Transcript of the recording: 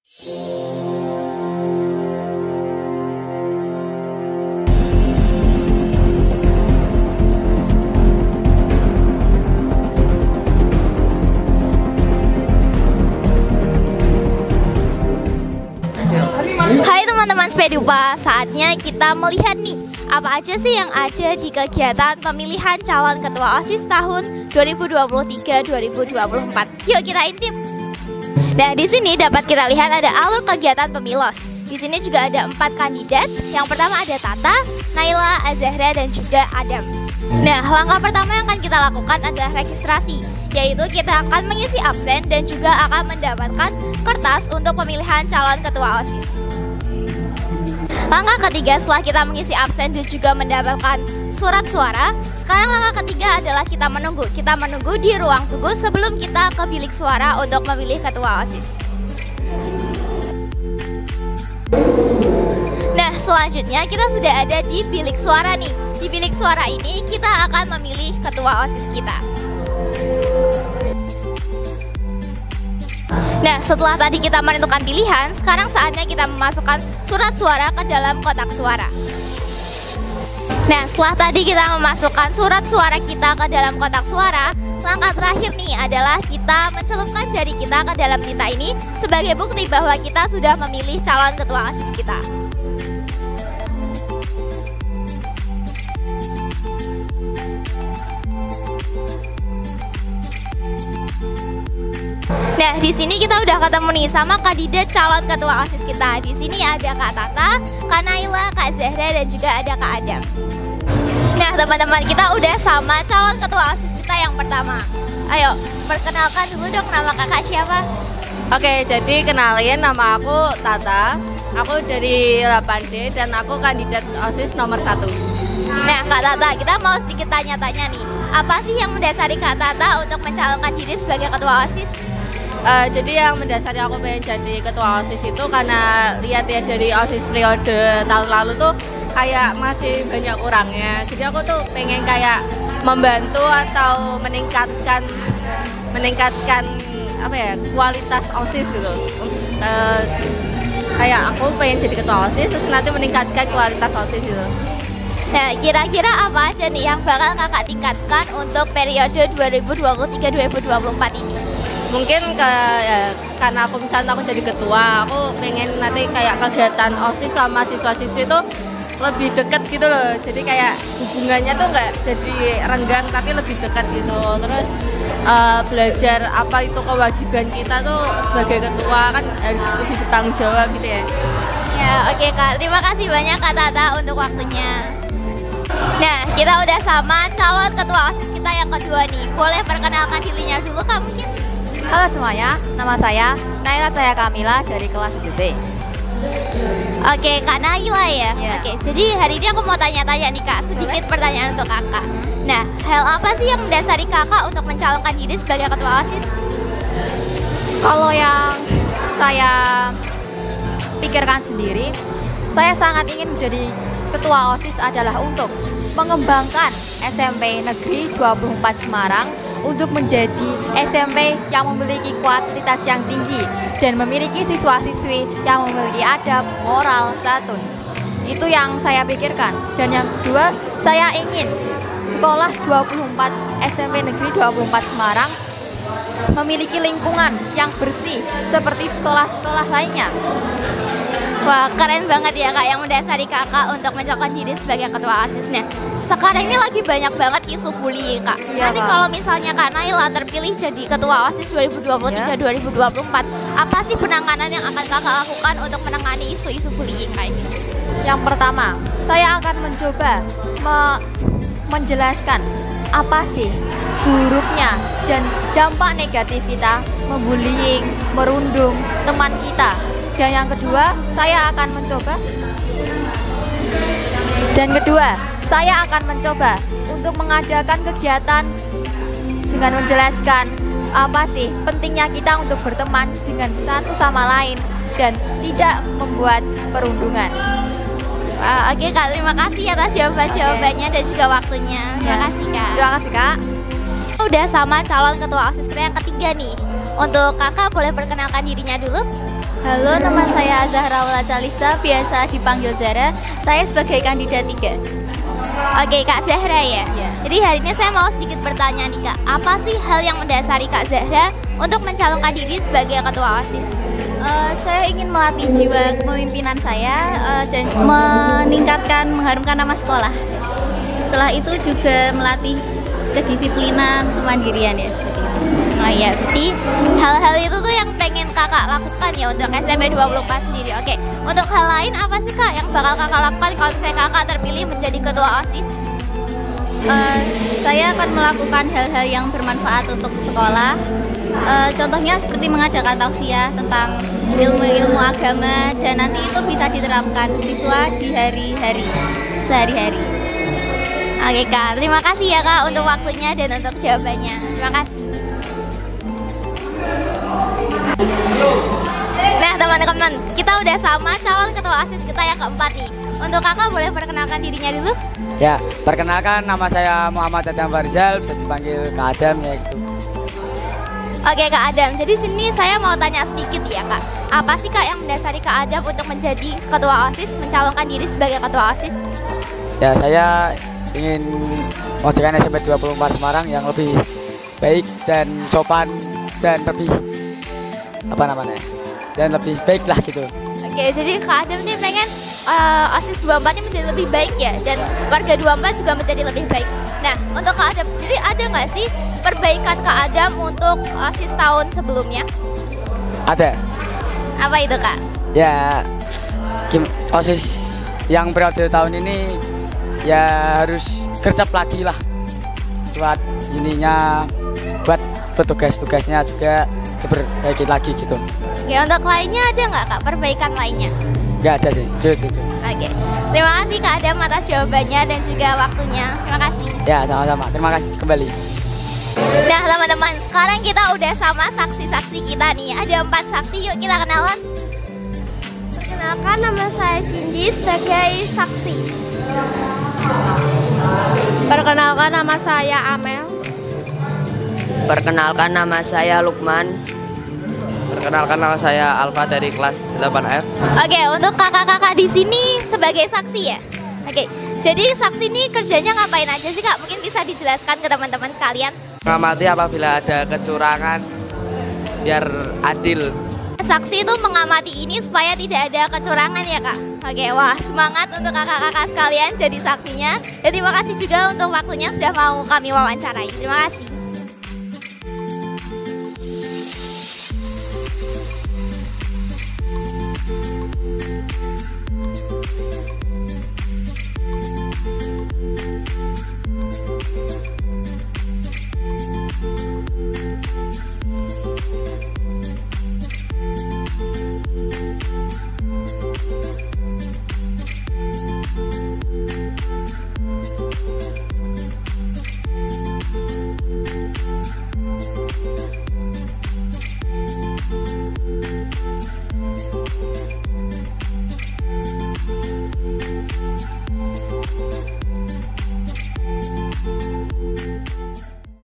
Hai teman-teman Spedupa, saatnya kita melihat nih apa aja sih yang ada di kegiatan pemilihan calon ketua OSIS tahun 2023-2024. Yuk kita intip. Nah, di sini dapat kita lihat ada alur kegiatan pemilos. Di sini juga ada 4 kandidat. Yang pertama ada Tata, Naila, Azahra, dan juga Adam. Nah, langkah pertama yang akan kita lakukan adalah registrasi, yaitu kita akan mengisi absen dan juga akan mendapatkan kertas untuk pemilihan calon ketua OSIS. Langkah ketiga setelah kita mengisi absen dan juga mendapatkan surat suara, sekarang langkah ketiga adalah kita menunggu. Kita menunggu di ruang tunggu sebelum kita ke bilik suara untuk memilih ketua OSIS. Nah, selanjutnya kita sudah ada di bilik suara nih. Di bilik suara ini kita akan memilih ketua OSIS kita. Nah, setelah tadi kita menentukan pilihan, sekarang saatnya kita memasukkan surat suara ke dalam kotak suara. Nah, setelah tadi kita memasukkan surat suara kita ke dalam kotak suara, langkah terakhir nih adalah kita mencelupkan jari kita ke dalam tinta ini sebagai bukti bahwa kita sudah memilih calon ketua OSIS kita. Nah, di sini kita udah ketemu nih sama kandidat calon ketua OSIS kita. Di sini ada Kak Tata, Kak Naila, Kak Zahra, dan juga ada Kak Adam. Nah, teman-teman, kita udah sama calon ketua OSIS kita yang pertama. Ayo, perkenalkan dulu dong nama kakak siapa? Oke, jadi kenalin, nama aku Tata. Aku dari 8D dan aku kandidat OSIS nomor 1. Nah, Kak Tata, kita mau sedikit tanya-tanya nih. Apa sih yang mendasari Kak Tata untuk mencalonkan diri sebagai ketua OSIS? Jadi yang mendasari aku pengen jadi ketua OSIS itu karena lihat ya dari OSIS periode tahun lalu tuh kayak masih banyak kurangnya. Jadi aku tuh pengen kayak membantu atau meningkatkan apa ya, kualitas OSIS gitu. Kayak aku pengen jadi ketua OSIS terus nanti meningkatkan kualitas OSIS gitu. Nah, kira-kira apa aja nih yang bakal kakak tingkatkan untuk periode 2023-2024 ini? Mungkin karena aku misalnya aku jadi ketua, aku pengen nanti kayak kegiatan OSIS sama siswa-siswi itu lebih dekat gitu loh. Jadi kayak hubungannya tuh nggak jadi renggang tapi lebih dekat gitu. Terus belajar apa itu kewajiban kita tuh sebagai ketua kan harus lebih bertanggung jawab gitu ya. Ya, oke Kak. Terima kasih banyak Kak Tata untuk waktunya. Nah, kita udah sama calon ketua OSIS kita yang kedua nih. Boleh perkenalkan dirinya dulu Kak mungkin? Halo semuanya, nama saya Naila Cahaya Kamila dari kelas 7B. Oke, Kak Naila ya? Yeah. Oke, jadi hari ini aku mau tanya-tanya nih Kak, sedikit pertanyaan untuk kakak. Nah, hal apa sih yang mendasari kakak untuk mencalonkan diri sebagai ketua OSIS? Kalau yang saya pikirkan sendiri, saya sangat ingin menjadi ketua OSIS adalah untuk mengembangkan SMP Negeri 24 Semarang untuk menjadi SMP yang memiliki kualitas yang tinggi dan memiliki siswa-siswi yang memiliki adab, moral, santun. Itu yang saya pikirkan. Dan yang kedua, saya ingin sekolah 24 SMP Negeri 24 Semarang memiliki lingkungan yang bersih seperti sekolah-sekolah lainnya. Wah, keren banget ya Kak yang mendasari kakak untuk mencalonkan diri sebagai ketua OSIS. Nah, sekarang ini lagi banyak banget isu bullying Kak. Iya, Nanti kalau misalnya Kak Naila terpilih jadi ketua OSIS 2023-2024, apa sih penanganan yang akan kakak lakukan untuk menangani isu-isu bullying kayak gitu? Yang pertama, saya akan mencoba menjelaskan apa sih buruknya dan dampak negatif kita membullying, merundung teman kita. Dan yang kedua, saya akan mencoba untuk mengadakan kegiatan dengan menjelaskan apa sih pentingnya kita untuk berteman dengan satu sama lain dan tidak membuat perundungan. Oke Kak, terima kasih atas jawabannya dan juga waktunya. Terima kasih Kak. Terima kasih Kak. Udah sama calon ketua OSIS kita yang ketiga nih. Untuk kakak boleh perkenalkan dirinya dulu. Halo, nama saya Zahra Wala Calista, biasa dipanggil Zara. Saya sebagai kandidat 3. Oke, Kak Zahra ya. Iya. Jadi hari ini saya mau sedikit bertanya nih Kak, apa sih hal yang mendasari Kak Zahra untuk mencalonkan diri sebagai ketua OSIS? Saya ingin melatih jiwa kepemimpinan saya dan meningkatkan, mengharumkan nama sekolah. Setelah itu juga melatih kedisiplinan, kemandirian ya seperti itu. Oh iya, berarti hal-hal itu tuh yang pengen kakak lakukan ya untuk SMP 24 sendiri. Oke, untuk hal lain apa sih Kak yang bakal kakak lakukan kalau misalnya kakak terpilih menjadi ketua OSIS? Saya akan melakukan hal-hal yang bermanfaat untuk sekolah. Contohnya seperti mengadakan tausiah tentang ilmu-ilmu agama dan nanti itu bisa diterapkan siswa di hari-hari, sehari-hari. Oke Kak, terima kasih ya Kak untuk waktunya dan untuk jawabannya. Terima kasih. Nah teman-teman, kita udah sama calon ketua OSIS kita yang keempat nih. Untuk kakak boleh perkenalkan dirinya dulu? Ya, perkenalkan nama saya Muhammad Adam Farizal, bisa dipanggil Kak Adam ya gitu. Oke Kak Adam, jadi sini saya mau tanya sedikit ya Kak. Apa sih Kak yang mendasari Kak Adam untuk menjadi ketua OSIS, mencalonkan diri sebagai ketua OSIS? Ya, saya ingin mewujudkan SMP 24 Semarang yang lebih baik dan sopan dan lebih dan lebih baik lah gitu. Oke, jadi Kak Adam nih pengen OSIS 24 ini menjadi lebih baik ya, dan warga 24 juga menjadi lebih baik. Nah, untuk Kak Adam sendiri ada nggak sih perbaikan Kak Adam untuk OSIS tahun sebelumnya? Ada. Apa itu Kak? Ya, OSIS yang periode tahun ini ya harus gercep lagi lah buat ininya, buat petugas-tugasnya juga diperbaiki lagi gitu. Oke, untuk lainnya ada nggak Kak perbaikan lainnya? Nggak ada sih, itu. Oke, terima kasih Kak Adam atas jawabannya dan juga waktunya. Terima kasih. Ya, sama-sama. Terima kasih kembali. Nah teman-teman, sekarang kita udah sama saksi-saksi kita nih. Ada 4 saksi, yuk kita kenalan. Perkenalkan, nama saya Cindy sebagai saksi. Perkenalkan, nama saya Amel. Perkenalkan, nama saya Lukman. Perkenalkan, nama saya Alfa dari kelas 8F. Oke, untuk kakak-kakak di sini sebagai saksi ya. Oke, jadi saksi ini kerjanya ngapain aja sih Kak? Mungkin bisa dijelaskan ke teman-teman sekalian. Mengamati apabila ada kecurangan biar adil. Saksi itu mengamati ini supaya tidak ada kecurangan ya Kak. Oke, wah semangat untuk kakak-kakak sekalian jadi saksinya. Dan terima kasih juga untuk waktunya sudah mau kami wawancarai. Terima kasih.